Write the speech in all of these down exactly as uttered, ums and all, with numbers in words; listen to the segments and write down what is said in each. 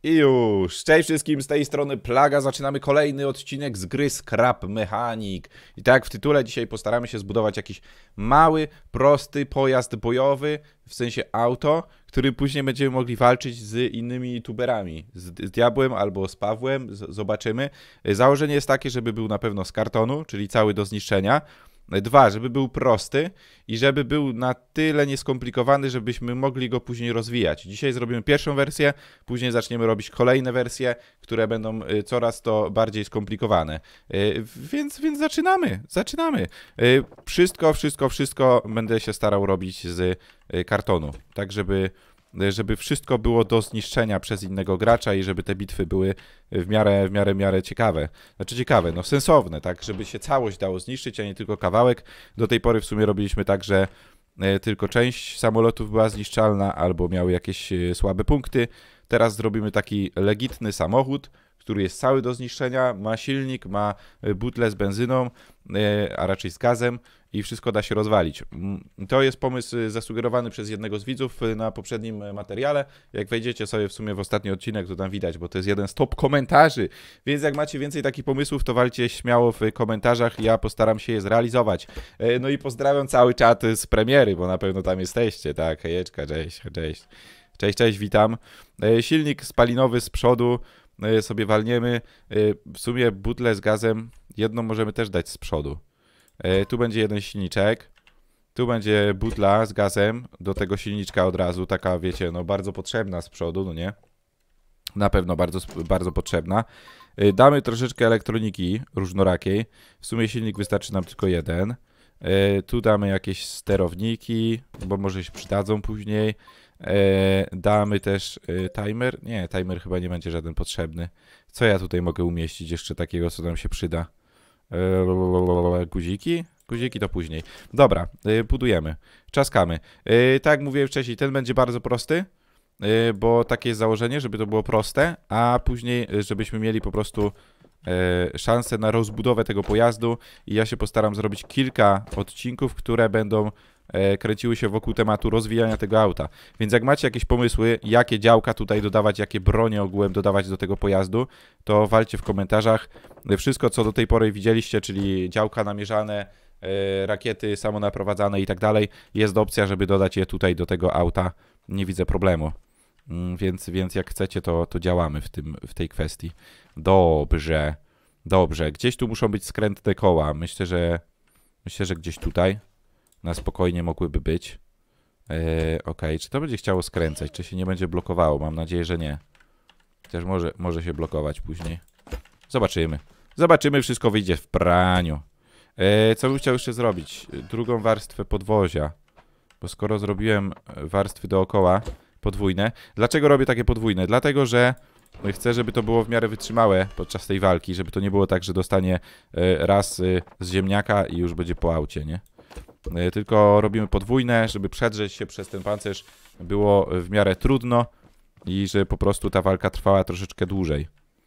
I już, cześć wszystkim, z tej strony Plaga, zaczynamy kolejny odcinek z gry Scrap Mechanic. I tak jak w tytule dzisiaj postaramy się zbudować jakiś mały, prosty pojazd bojowy, w sensie auto, który później będziemy mogli walczyć z innymi youtuberami, z, z Diabłem albo z Pawłem, z, zobaczymy. Założenie jest takie, żeby był na pewno z kartonu, czyli cały do zniszczenia. Dwa, żeby był prosty i żeby był na tyle nieskomplikowany, żebyśmy mogli go później rozwijać. Dzisiaj zrobimy pierwszą wersję, później zaczniemy robić kolejne wersje, które będą coraz to bardziej skomplikowane. Więc, więc zaczynamy, zaczynamy. Wszystko, wszystko, wszystko będę się starał robić z kartonu, tak żeby... żeby wszystko było do zniszczenia przez innego gracza i żeby te bitwy były w miarę, w miarę, w miarę ciekawe. Znaczy ciekawe, no sensowne, tak, żeby się całość dało zniszczyć, a nie tylko kawałek. Do tej pory w sumie robiliśmy tak, że tylko część samolotów była zniszczalna albo miały jakieś słabe punkty. Teraz zrobimy taki legitny samochód, który jest cały do zniszczenia, ma silnik, ma butlę z benzyną, a raczej z gazem i wszystko da się rozwalić. To jest pomysł zasugerowany przez jednego z widzów na poprzednim materiale. Jak wejdziecie sobie w sumie w ostatni odcinek, to tam widać, bo to jest jeden z top komentarzy. Więc jak macie więcej takich pomysłów, to walcie śmiało w komentarzach. Ja postaram się je zrealizować. No i pozdrawiam cały czat z premiery, bo na pewno tam jesteście. Tak, hejeczka, cześć, cześć. Cześć, cześć, witam. Silnik spalinowy z przodu sobie walniemy. W sumie butlę z gazem jedną możemy też dać z przodu. Tu będzie jeden silniczek. Tu będzie butla z gazem do tego silniczka od razu. Taka, wiecie, no bardzo potrzebna z przodu, no nie? Na pewno bardzo, bardzo potrzebna. Damy troszeczkę elektroniki różnorakiej. W sumie silnik wystarczy nam tylko jeden. Tu damy jakieś sterowniki, bo może się przydadzą później. Damy też timer. Nie, timer chyba nie będzie żaden potrzebny. Co ja tutaj mogę umieścić jeszcze takiego, co nam się przyda? Guziki? Guziki to później. Dobra, budujemy. Czaskamy. Tak jak mówiłem wcześniej, ten będzie bardzo prosty, bo takie jest założenie, żeby to było proste, a później, żebyśmy mieli po prostu szansę na rozbudowę tego pojazdu i ja się postaram zrobić kilka odcinków, które będą kręciły się wokół tematu rozwijania tego auta. Więc jak macie jakieś pomysły, jakie działka tutaj dodawać, jakie bronie ogółem dodawać do tego pojazdu, to walcie w komentarzach. Wszystko, co do tej pory widzieliście, czyli działka namierzane, rakiety samonaprowadzane i tak dalej, jest opcja, żeby dodać je tutaj do tego auta. Nie widzę problemu. Więc, więc jak chcecie, to, to działamy w, tym, w tej kwestii. Dobrze. Dobrze. Gdzieś tu muszą być skrętne koła. Myślę, że myślę, że gdzieś tutaj na spokojnie mogłyby być. Eee, ok, czy to będzie chciało skręcać, czy się nie będzie blokowało? Mam nadzieję, że nie. Chociaż może, może się blokować później. Zobaczymy. Zobaczymy, wszystko wyjdzie w praniu. Eee, co bym chciał jeszcze zrobić? Drugą warstwę podwozia. Bo skoro zrobiłem warstwy dookoła podwójne. Dlaczego robię takie podwójne? Dlatego, że chcę, żeby to było w miarę wytrzymałe podczas tej walki. Żeby to nie było tak, że dostanie raz z ziemniaka i już będzie po aucie, nie? Tylko robimy podwójne, żeby przedrzeć się przez ten pancerz było w miarę trudno i że po prostu ta walka trwała troszeczkę dłużej.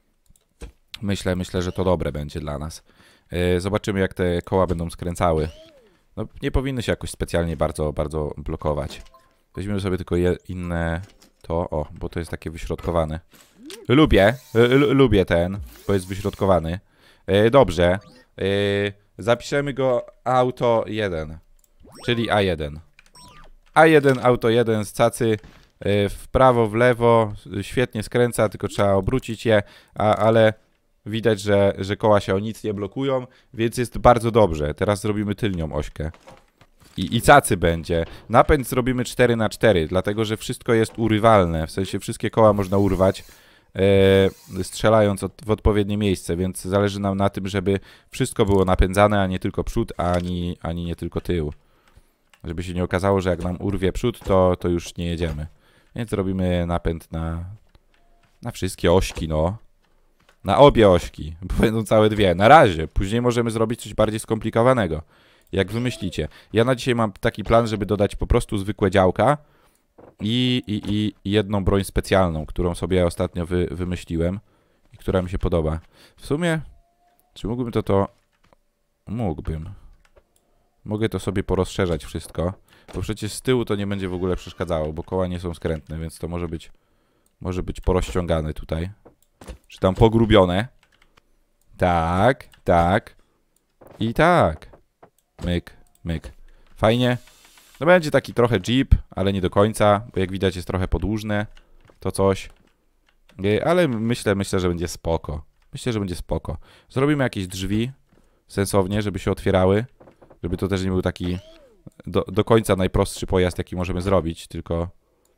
Myślę, myślę, że to dobre będzie dla nas. Zobaczymy, jak te koła będą skręcały. No, nie powinny się jakoś specjalnie bardzo, bardzo blokować. Weźmiemy sobie tylko je inne to, o, bo to jest takie wyśrodkowane. Lubię, lubię ten, bo jest wyśrodkowany. Dobrze. Zapiszemy go auto jeden. Czyli A jeden. A jeden, auto jeden z cacy, w prawo, w lewo, świetnie skręca, tylko trzeba obrócić je, a, ale widać, że, że koła się o nic nie blokują, więc jest bardzo dobrze. Teraz zrobimy tylnią ośkę. I, i cacy będzie. Napęd zrobimy cztery na cztery, dlatego że wszystko jest urywalne, w sensie wszystkie koła można urwać, e, strzelając od, w odpowiednie miejsce, więc zależy nam na tym, żeby wszystko było napędzane, a nie tylko przód, ani, ani nie tylko tył. Żeby się nie okazało, że jak nam urwie przód, to, to już nie jedziemy. Więc robimy napęd na, na wszystkie ośki, no. Na obie ośki, bo będą całe dwie. Na razie. Później możemy zrobić coś bardziej skomplikowanego. Jak wymyślicie. Ja na dzisiaj mam taki plan, żeby dodać po prostu zwykłe działka i, i, i jedną broń specjalną, którą sobie ostatnio wy, wymyśliłem i która mi się podoba. W sumie, czy mógłbym to to... Mógłbym. Mogę to sobie porozszerzać wszystko, bo przecież z tyłu to nie będzie w ogóle przeszkadzało, bo koła nie są skrętne, więc to może być Może być porozciągane tutaj. Czy tam pogrubione. Tak, tak. I tak. Myk, myk. Fajnie. No będzie taki trochę jeep, ale nie do końca, bo jak widać jest trochę podłużne. To coś. Ale myślę, myślę, że będzie spoko. Myślę, że będzie spoko. Zrobimy jakieś drzwi. Sensownie, żeby się otwierały. Żeby to też nie był taki do, do końca najprostszy pojazd, jaki możemy zrobić. Tylko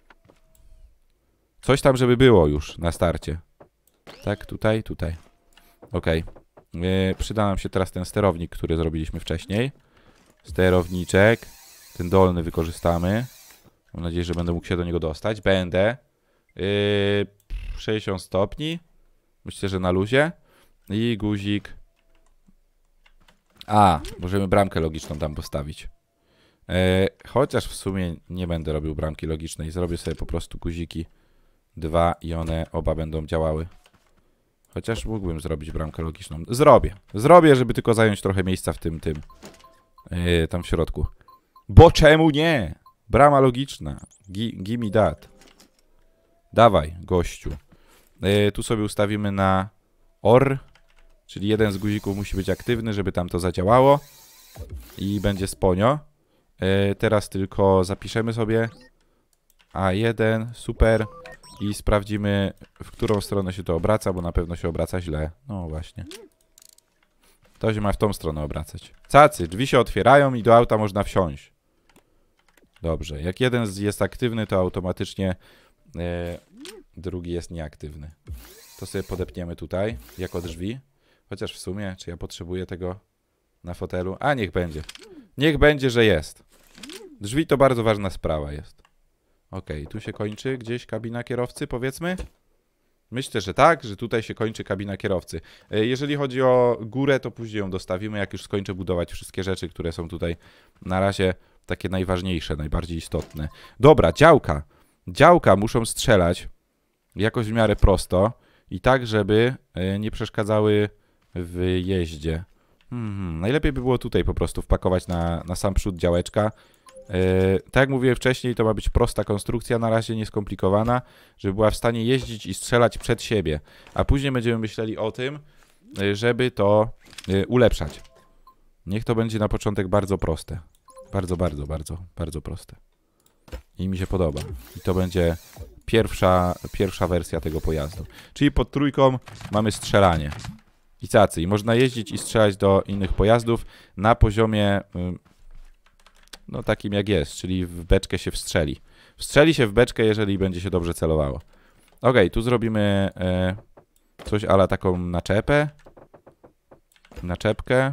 coś tam, żeby było już na starcie. Tak, tutaj, tutaj. Okej. Okay. Przyda nam się teraz ten sterownik, który zrobiliśmy wcześniej. Sterowniczek. Ten dolny wykorzystamy. Mam nadzieję, że będę mógł się do niego dostać. Będę. Yy, sześćdziesiąt stopni. Myślę, że na luzie. I guzik. A, możemy bramkę logiczną tam postawić. Yy, chociaż w sumie nie będę robił bramki logicznej. Zrobię sobie po prostu guziki. Dwa i one oba będą działały. Chociaż mógłbym zrobić bramkę logiczną. Zrobię. Zrobię, żeby tylko zająć trochę miejsca w tym, tym. Yy, tam w środku. Bo czemu nie? Brama logiczna. Give me that. Dawaj, gościu. Yy, tu sobie ustawimy na or. Czyli jeden z guzików musi być aktywny, żeby tam to zadziałało. I będzie sponio. Yy, teraz tylko zapiszemy sobie A jeden, super. I sprawdzimy, w którą stronę się to obraca, bo na pewno się obraca źle. No właśnie. To się ma w tą stronę obracać. Cacy, drzwi się otwierają i do auta można wsiąść. Dobrze, jak jeden jest aktywny, to automatycznie e, drugi jest nieaktywny. To sobie podepniemy tutaj, jako drzwi. Chociaż w sumie, czy ja potrzebuję tego na fotelu? A, niech będzie. Niech będzie, że jest. Drzwi to bardzo ważna sprawa jest. Okej, okay, tu się kończy gdzieś kabina kierowcy, powiedzmy. Myślę, że tak, że tutaj się kończy kabina kierowcy. Jeżeli chodzi o górę, to później ją dostawimy, jak już skończę budować wszystkie rzeczy, które są tutaj na razie takie najważniejsze, najbardziej istotne. Dobra, działka. Działka muszą strzelać jakoś w miarę prosto i tak, żeby nie przeszkadzały w jeździe. Hmm, najlepiej by było tutaj po prostu wpakować na, na sam przód działeczka. Yy, tak jak mówiłem wcześniej, to ma być prosta konstrukcja, na razie nieskomplikowana, żeby była w stanie jeździć i strzelać przed siebie, a później będziemy myśleli o tym, yy, żeby to yy, ulepszać. Niech to będzie na początek bardzo proste. Bardzo, bardzo, bardzo, bardzo proste. I mi się podoba. I to będzie pierwsza, pierwsza wersja tego pojazdu. Czyli pod trójką mamy strzelanie. I cacy. I można jeździć i strzelać do innych pojazdów na poziomie... Yy, no takim jak jest, czyli w beczkę się wstrzeli. Wstrzeli się w beczkę, jeżeli będzie się dobrze celowało. Ok, tu zrobimy e, coś ala taką naczepę. Naczepkę.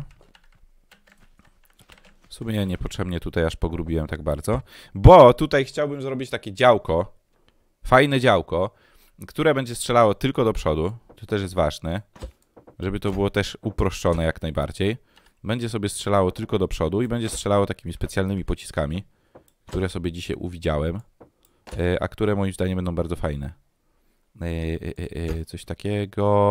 W sumie niepotrzebnie tutaj aż pogrubiłem tak bardzo. Bo tutaj chciałbym zrobić takie działko. Fajne działko, które będzie strzelało tylko do przodu. To też jest ważne. Żeby to było też uproszczone jak najbardziej. Będzie sobie strzelało tylko do przodu i będzie strzelało takimi specjalnymi pociskami, które sobie dzisiaj uwidziałem, yy, a które moim zdaniem będą bardzo fajne. Yy, yy, yy, coś takiego.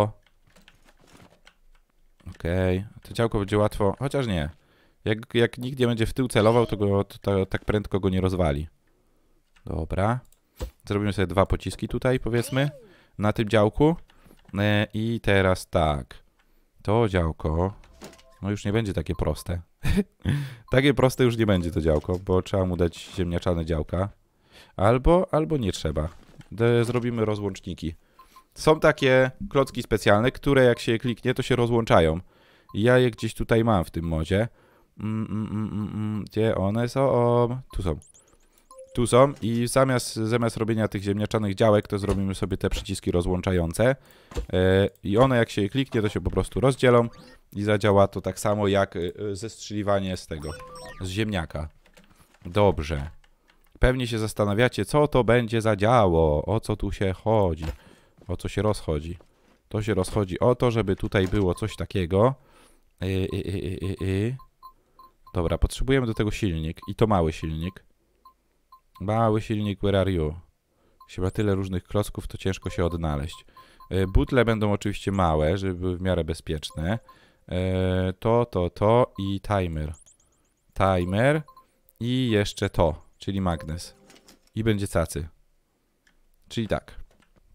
Okej. Okay. To działko będzie łatwo, chociaż nie. Jak, jak nikt nie będzie w tył celował, to, go, to, to tak prędko go nie rozwali. Dobra. Zrobimy sobie dwa pociski tutaj, powiedzmy, na tym działku. Yy, I teraz tak. To działko... No już nie będzie takie proste. Takie proste już nie będzie to działko, bo trzeba mu dać ziemniaczane działka. Albo, albo nie trzeba. De, zrobimy rozłączniki. Są takie klocki specjalne, które jak się je kliknie, to się rozłączają. I ja je gdzieś tutaj mam w tym modzie. Mm, mm, mm, mm, gdzie one są? O, tu są. Tu są i zamiast, zamiast robienia tych ziemniaczanych działek, to zrobimy sobie te przyciski rozłączające. Yy, I one jak się je kliknie, to się po prostu rozdzielą. I zadziała to tak samo jak zestrzeliwanie z tego, z ziemniaka. Dobrze. Pewnie się zastanawiacie, co to będzie za działo, o co tu się chodzi, o co się rozchodzi. To się rozchodzi o to, żeby tutaj było coś takiego. I, i, i, i, i. Dobra, potrzebujemy do tego silnik i to mały silnik. Mały silnik, where are you? Chyba tyle różnych klocków, to ciężko się odnaleźć. Butle będą oczywiście małe, żeby były w miarę bezpieczne. To, to, to i timer. Timer i jeszcze to, czyli magnes. I będzie cacy. Czyli tak.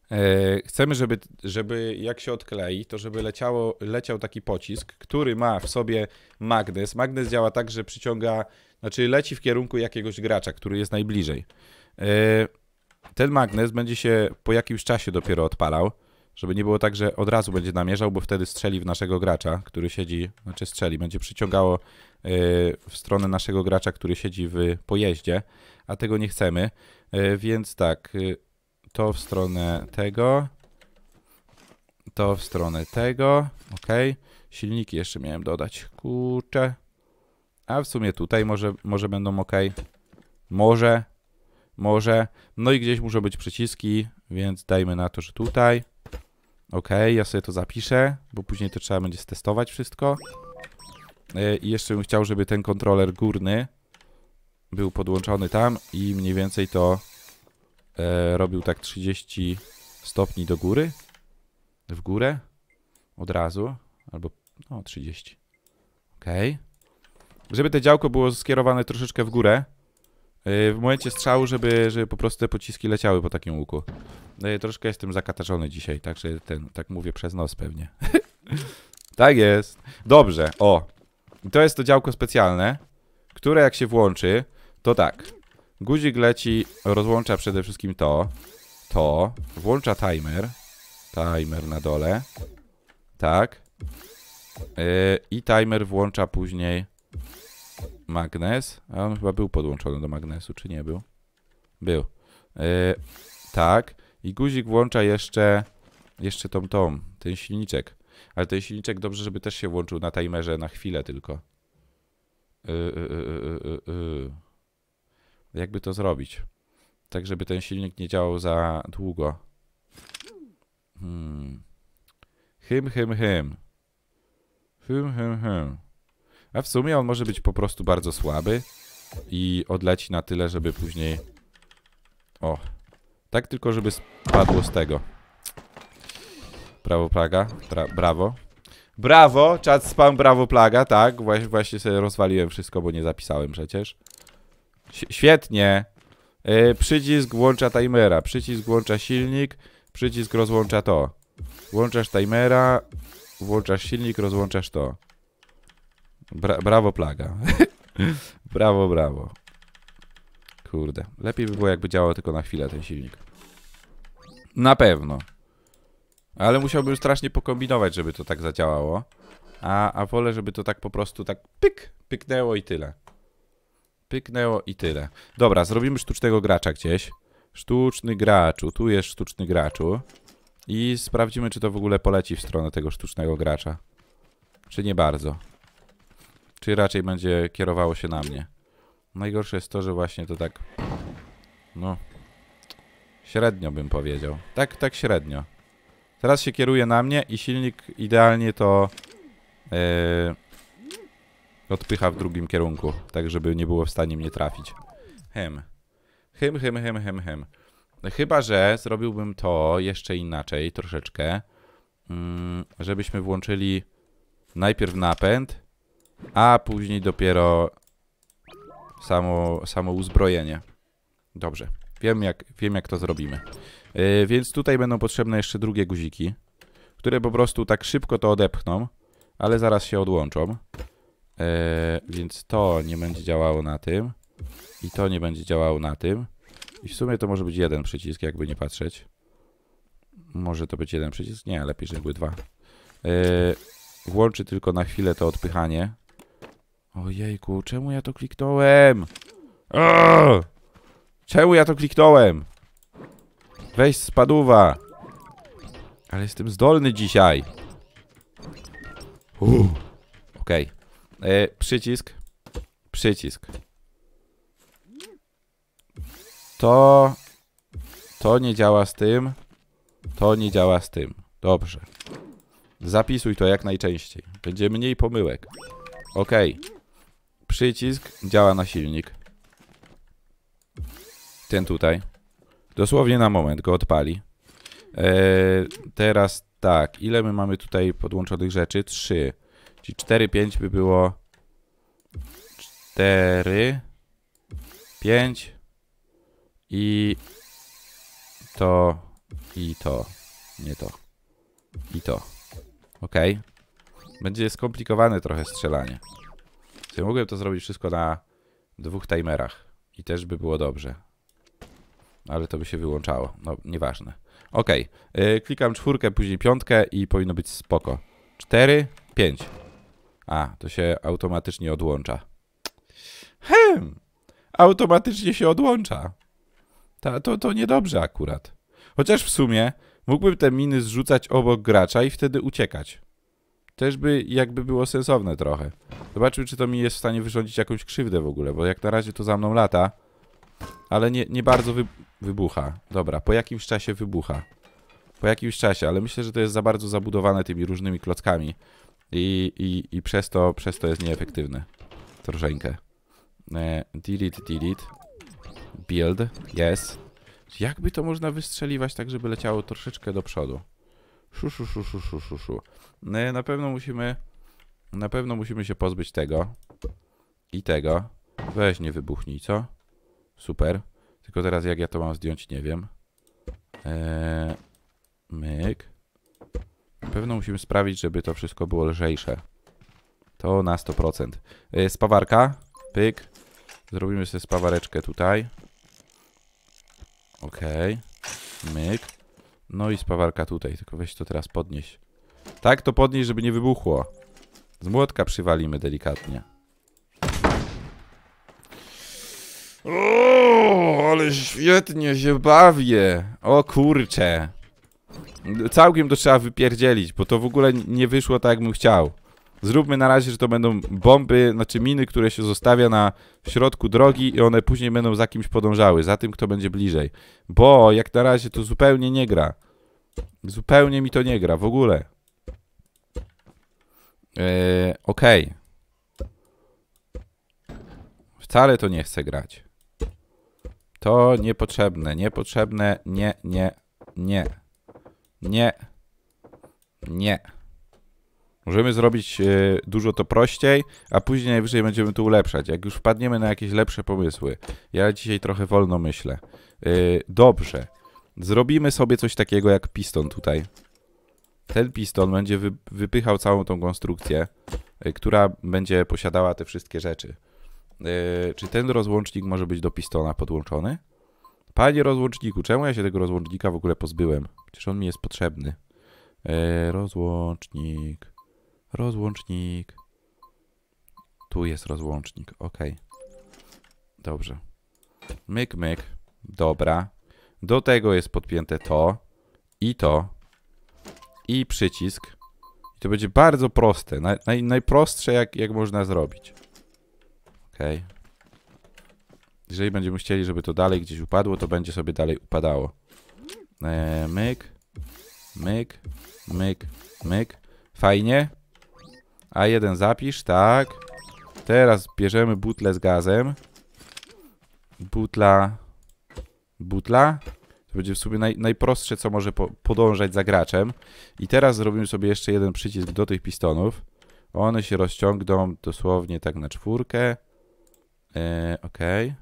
E, chcemy, żeby, żeby jak się odklei, to żeby leciało, leciał taki pocisk, który ma w sobie magnes. Magnes działa tak, że przyciąga, znaczy leci w kierunku jakiegoś gracza, który jest najbliżej. E, ten magnes będzie się po jakimś czasie dopiero odpalał, żeby nie było tak, że od razu będzie namierzał, bo wtedy strzeli w naszego gracza, który siedzi, znaczy strzeli, będzie przyciągało e, w stronę naszego gracza, który siedzi w pojeździe, a tego nie chcemy, e, więc tak... To w stronę tego. To w stronę tego. Ok. Silniki jeszcze miałem dodać. Kurczę. A w sumie tutaj może, może będą ok. Może. Może. No i gdzieś muszą być przyciski, więc dajmy na to, że tutaj. Ok, ja sobie to zapiszę, bo później to trzeba będzie stestować wszystko. I jeszcze bym chciał, żeby ten kontroler górny był podłączony tam i mniej więcej to E, robił tak trzydzieści stopni do góry, w górę, od razu, albo no trzydzieści. Ok. Żeby to działko było skierowane troszeczkę w górę, e, w momencie strzału, żeby, żeby po prostu te pociski leciały po takim łuku. E, troszkę jestem zakatarzony dzisiaj, także ten, tak mówię przez nos pewnie. Tak jest. Dobrze, o. I to jest to działko specjalne, które jak się włączy, to tak. Guzik leci, rozłącza przede wszystkim to, to, włącza timer, timer na dole, tak, yy, i timer włącza później magnes, a on chyba był podłączony do magnesu, czy nie był? Był, yy, tak, i guzik włącza jeszcze, jeszcze tą, tą, ten silniczek, ale ten silniczek dobrze, żeby też się włączył na timerze na chwilę tylko. Yy, yy, yy, yy, yy. Jakby to zrobić? Tak, żeby ten silnik nie działał za długo. Hmm. Hym, hym, hym. Hym, hym, hym. A w sumie on może być po prostu bardzo słaby i odleci na tyle, żeby później... O. Tak tylko, żeby spadło z tego. Brawo, plaga. Bra brawo. Brawo! Czat spam, brawo, plaga. Tak, właśnie, właśnie sobie rozwaliłem wszystko, bo nie zapisałem przecież. Świetnie. Yy, przycisk włącza timera, przycisk włącza silnik, przycisk rozłącza to. Włączasz timera, włączasz silnik, rozłączasz to. Bra brawo, plaga. Brawo, brawo. Kurde. Lepiej by było, jakby działał tylko na chwilę ten silnik. Na pewno. Ale musiałbym strasznie pokombinować, żeby to tak zadziałało. A, a wolę, żeby to tak po prostu tak pyk, pyknęło i tyle. Pyknęło i tyle. Dobra, zrobimy sztucznego gracza gdzieś. Sztuczny graczu. Tu jest sztuczny graczu. I sprawdzimy, czy to w ogóle poleci w stronę tego sztucznego gracza. Czy nie bardzo. Czy raczej będzie kierowało się na mnie. Najgorsze jest to, że właśnie to tak... No... Średnio bym powiedział. Tak, tak średnio. Teraz się kieruje na mnie i silnik idealnie to... Yy... odpycha w drugim kierunku, tak żeby nie było w stanie mnie trafić. Hem. Hem, hem, hem, hem, hem. Chyba że zrobiłbym to jeszcze inaczej, troszeczkę. Mm, żebyśmy włączyli najpierw napęd, a później dopiero samo, samo uzbrojenie. Dobrze. Wiem jak, wiem jak to zrobimy. Yy, więc tutaj będą potrzebne jeszcze drugie guziki, które po prostu tak szybko to odepchną, ale zaraz się odłączą. Eee, więc to nie będzie działało na tym i to nie będzie działało na tym i w sumie to może być jeden przycisk, jakby nie patrzeć. Może to być jeden przycisk? Nie, lepiej, żeby były dwa. Eee, włączy tylko na chwilę to odpychanie. Ojejku, czemu ja to kliknąłem? Arr! Czemu ja to kliknąłem? Weź spaduwa. Ale jestem zdolny dzisiaj. Uuu. Okej. Okay. E, przycisk. Przycisk. To... To nie działa z tym. To nie działa z tym. Dobrze. Zapisuj to jak najczęściej. Będzie mniej pomyłek. Ok. Przycisk działa na silnik. Ten tutaj. Dosłownie na moment go odpali. E, teraz tak. Ile my mamy tutaj podłączonych rzeczy? Trzy. Czyli cztery, pięć by było... cztery, pięć i to I to. Nie to. I to. Ok. Będzie skomplikowane trochę strzelanie. Ja mogłem to zrobić wszystko na dwóch timerach. I też by było dobrze. Ale to by się wyłączało. No, nieważne. Ok. Yy, klikam czwórkę, później piątkę i powinno być spoko. Cztery, pięć. A, to się automatycznie odłącza. Hem! Automatycznie się odłącza. Ta, to, to niedobrze akurat. Chociaż w sumie mógłbym te miny zrzucać obok gracza i wtedy uciekać. Też by jakby było sensowne trochę. Zobaczmy, czy to mi jest w stanie wyrządzić jakąś krzywdę w ogóle, bo jak na razie to za mną lata. Ale nie, nie bardzo wy, wybucha. Dobra, po jakimś czasie wybucha. Po jakimś czasie, ale myślę, że to jest za bardzo zabudowane tymi różnymi klockami. I, i, i przez to, przez to jest nieefektywne. Troszeczkę. E, delete, delete. Build, yes. Jakby to można wystrzeliwać tak, żeby leciało troszeczkę do przodu? Szu, szu, szu, szu, szu, szu, szu. E, na pewno musimy... Na pewno musimy się pozbyć tego. I tego. Weź, nie wybuchnij, co? Super. Tylko teraz jak ja to mam zdjąć, nie wiem. Eee, myk. Na pewno musimy sprawić, żeby to wszystko było lżejsze. To na sto procent. Eee, spawarka. Pyk. Zrobimy sobie spawareczkę tutaj. Okej. Okay. Myk. No i spawarka tutaj. Tylko weź to teraz podnieś. Tak to podnieś, żeby nie wybuchło. Z młotka przywalimy delikatnie. O, ale świetnie się bawię. O kurcze. Całkiem to trzeba wypierdzielić, bo to w ogóle nie wyszło tak, jakbym chciał. Zróbmy na razie, że to będą bomby, znaczy miny, które się zostawia na środku drogi i one później będą za kimś podążały, za tym, kto będzie bliżej. Bo jak na razie to zupełnie nie gra. Zupełnie mi to nie gra, w ogóle. Eee, okej. Okay. Wcale to nie chcę grać. To niepotrzebne, niepotrzebne, nie, nie, nie, nie, nie. Możemy zrobić y, dużo to prościej, a później najwyżej będziemy to ulepszać, jak już wpadniemy na jakieś lepsze pomysły. Ja dzisiaj trochę wolno myślę. Y, dobrze. Zrobimy sobie coś takiego jak piston tutaj. Ten piston będzie wy, wypychał całą tą konstrukcję, y, która będzie posiadała te wszystkie rzeczy. Yy, czy ten rozłącznik może być do pistona podłączony? Panie rozłączniku, czemu ja się tego rozłącznika w ogóle pozbyłem? Przecież on mi jest potrzebny. Yy, rozłącznik. Rozłącznik. Tu jest rozłącznik, ok. Dobrze. Myk, myk. Dobra. Do tego jest podpięte to. I to. I przycisk. I to będzie bardzo proste. Naj, naj, najprostsze jak, jak można zrobić. Okej. Okay. Jeżeli będziemy chcieli, żeby to dalej gdzieś upadło, to będzie sobie dalej upadało. Eee, myk. Myk. Myk. Myk. Fajnie. A jeden zapisz, tak. Teraz bierzemy butlę z gazem. Butla. Butla. To będzie w sumie naj, najprostsze, co może po, podążać za graczem. I teraz zrobimy sobie jeszcze jeden przycisk do tych pistonów. One się rozciągną dosłownie tak na czwórkę. Yy, ok.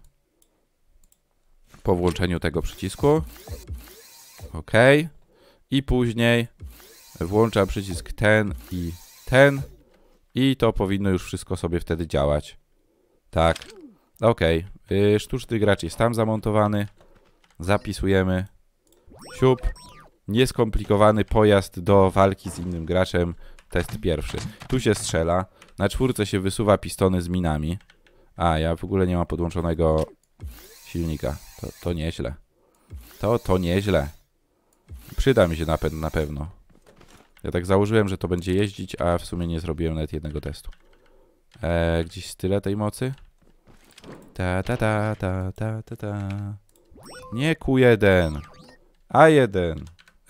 Po włączeniu tego przycisku. Ok. I później włączam przycisk ten i ten. I to powinno już wszystko sobie wtedy działać. Tak. Ok. Yy, sztuczny gracz jest tam zamontowany. Zapisujemy. Siup. Nieskomplikowany pojazd do walki z innym graczem. Test pierwszy. Tu się strzela. Na czwórce się wysuwa pistony z minami. A, ja w ogóle nie mam podłączonego silnika. To, to nieźle. To, to nieźle. Przyda mi się napęd na pewno. Ja tak założyłem, że to będzie jeździć, a w sumie nie zrobiłem nawet jednego testu. Eee, gdzieś tyle tej mocy? Ta, ta, ta, ta, ta, ta, ta. Nie Q jeden. A jeden.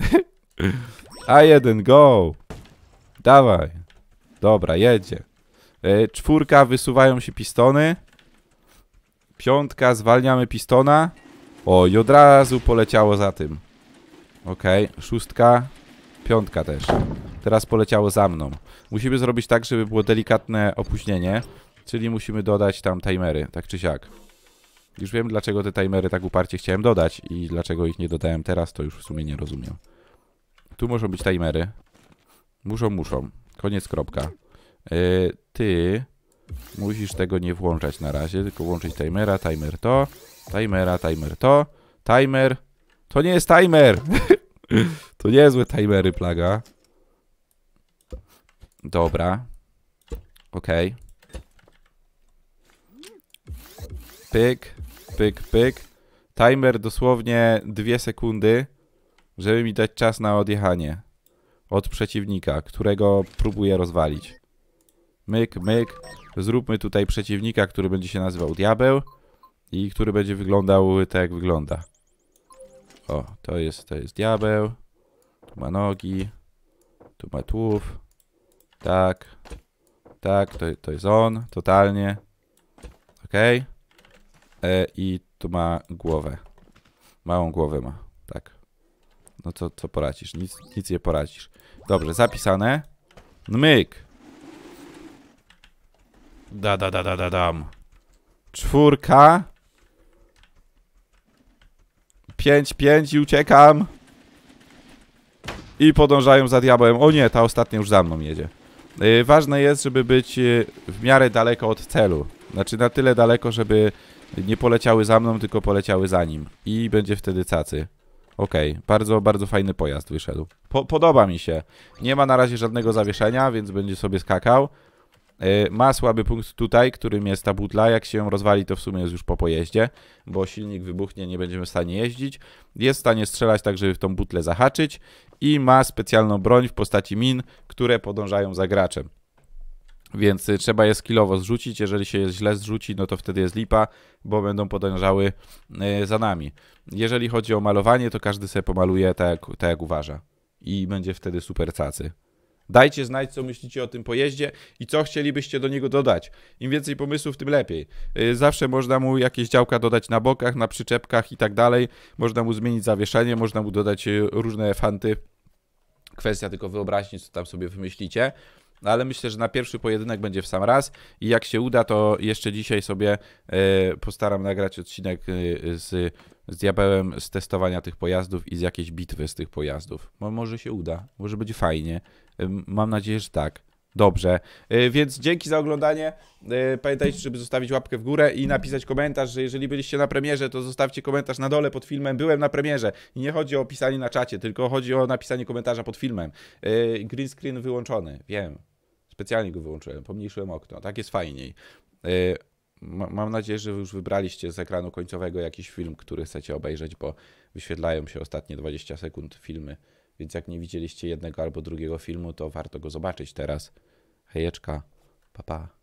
A jeden, go! Dawaj. Dobra, jedzie. E, czwórka, wysuwają się pistony. Piątka, zwalniamy pistona. O, i od razu poleciało za tym. Okej, okay. Szóstka. Piątka też. Teraz poleciało za mną. Musimy zrobić tak, żeby było delikatne opóźnienie. Czyli musimy dodać tam timery, tak czy siak. Już wiem, dlaczego te timery tak uparcie chciałem dodać i dlaczego ich nie dodałem teraz, to już w sumie nie rozumiem. Tu muszą być timery. Muszą, muszą. Koniec, kropka. Yy, ty musisz tego nie włączać na razie, tylko włączyć timera, timer to, timera, timer to, timer. To nie jest timer! To niezłe timery, plaga. Dobra. Okej. Okay. Pyk, pyk, pyk. Timer dosłownie dwie sekundy, żeby mi dać czas na odjechanie od przeciwnika, którego próbuję rozwalić. Myk, myk. Zróbmy tutaj przeciwnika, który będzie się nazywał Diabeł i który będzie wyglądał tak, jak wygląda. O, to jest, to jest Diabeł. Tu ma nogi. Tu ma tułów. Tak. Tak, to, to jest on, totalnie. Okej. Okay. E, I tu ma głowę. Małą głowę ma, tak. No co, co poradzisz? Nic, nic nie poradzisz. Dobrze, zapisane. Myk. Da, da, da, da, da, dam. Czwórka. Pięć, pięć i uciekam. I podążają za diabłem. O nie, ta ostatnia już za mną jedzie. Yy, ważne jest, żeby być yy, w miarę daleko od celu. Znaczy na tyle daleko, żeby nie poleciały za mną, tylko poleciały za nim. I będzie wtedy cacy. Okej, okay. bardzo, bardzo fajny pojazd wyszedł. Po, podoba mi się. Nie ma na razie żadnego zawieszenia, więc będzie sobie skakał. Yy, ma słaby punkt tutaj, którym jest ta butla. Jak się ją rozwali, to w sumie jest już po pojeździe, bo silnik wybuchnie, nie będziemy w stanie jeździć. Jest w stanie strzelać tak, żeby w tą butlę zahaczyć. I ma specjalną broń w postaci min, które podążają za graczem. Więc y, trzeba je skillowo zrzucić. Jeżeli się je źle zrzuci, no to wtedy jest lipa, bo będą podążały y, za nami. Jeżeli chodzi o malowanie, to każdy sobie pomaluje tak jak, tak jak uważa. I będzie wtedy super cacy. Dajcie znać, co myślicie o tym pojeździe i co chcielibyście do niego dodać. Im więcej pomysłów, tym lepiej. Yy, zawsze można mu jakieś działka dodać na bokach, na przyczepkach i tak dalej. Można mu zmienić zawieszenie, można mu dodać yy, różne fanty. Kwestia tylko wyobraźni, co tam sobie wymyślicie. Ale myślę, że na pierwszy pojedynek będzie w sam raz i jak się uda, to jeszcze dzisiaj sobie yy, postaram nagrać odcinek yy, z, z diabełem z testowania tych pojazdów i z jakiejś bitwy z tych pojazdów. Bo może się uda, może będzie fajnie. Yy, mam nadzieję, że tak. Dobrze, yy, więc dzięki za oglądanie. Yy, pamiętajcie, żeby zostawić łapkę w górę i napisać komentarz, że jeżeli byliście na premierze, to zostawcie komentarz na dole pod filmem. Byłem na premierze i nie chodzi o pisanie na czacie, tylko chodzi o napisanie komentarza pod filmem. Yy, green screen wyłączony, wiem. Specjalnie go wyłączyłem, pomniejszyłem okno, tak jest fajniej. Yy, mam nadzieję, że już wybraliście z ekranu końcowego jakiś film, który chcecie obejrzeć, bo wyświetlają się ostatnie dwadzieścia sekund filmy. Więc jak nie widzieliście jednego albo drugiego filmu, to warto go zobaczyć teraz. Hejeczka, pa pa.